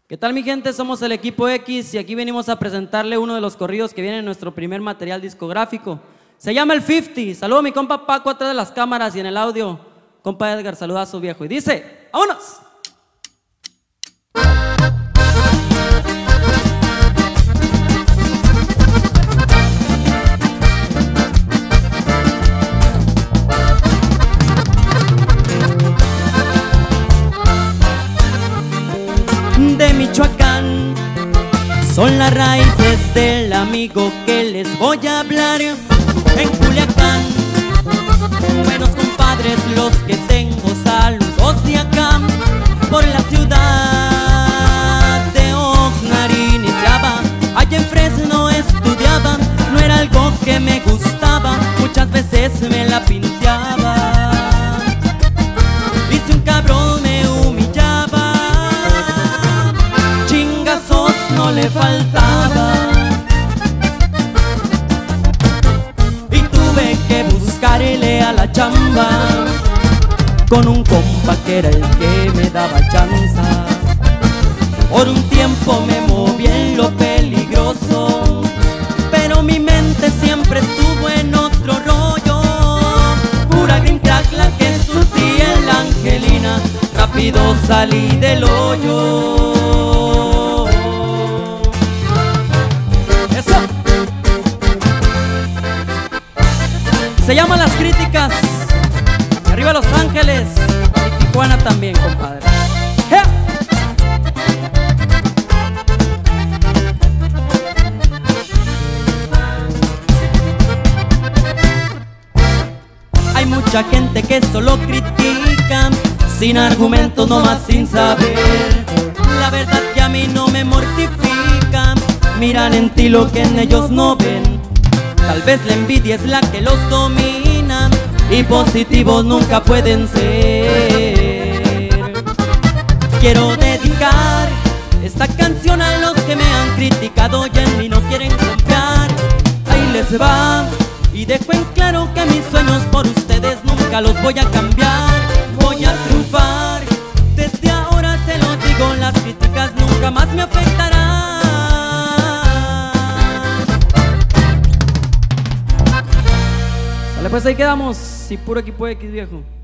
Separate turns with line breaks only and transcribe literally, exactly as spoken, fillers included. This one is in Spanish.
¿Qué tal, mi gente? Somos el Equipo X y aquí venimos a presentarle uno de los corridos que viene en nuestro primer material discográfico. Se llama el cincuenta. Saludo a mi compa Paco atrás de las cámaras y en el audio, compa Edgar, saluda a su viejo. Y dice, ¡vámonos! De Michoacán son las raíces del amigo que les voy a hablar. En Culiacán, buenos compadres los que tengo, saludos de acá. Por la ciudad de Oxnard iniciaba, allá en Fresno estudiaba. No era algo que me gustaba, muchas veces me la pinteaba. Y si un cabrón me humillaba, chingazos no le faltaba. Y tuve que buscarle a la chamba con un compa que era el que me daba chanza. Por un tiempo me moví en lo peligroso, pero mi mente siempre estuvo en otro rollo. Pura green crack la que surtía en la Angelina, rápido salí del hoyo. Se llaman Las Críticas. Y arriba Los Ángeles y Tijuana también, compadre. ¡Yeah! Hay mucha gente que solo critica, sin argumentos, nomás sin saber. La verdad que a mí no me mortifica, miran en ti lo que en ellos no ven. Tal vez la envidia es la que los domina y positivos nunca pueden ser. Quiero dedicar esta canción a los que me han criticado y en mí no quieren confiar. Ahí les va y dejo en claro que mis sueños por ustedes nunca los voy a cambiar. Voy a triunfar, desde ahora se lo digo, las críticas nunca más me afectarán. Pues ahí quedamos, y puro Equipo X, viejo.